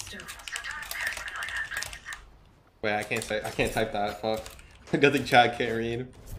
Wait, I can't type that. Fuck. Good thing chat can't read.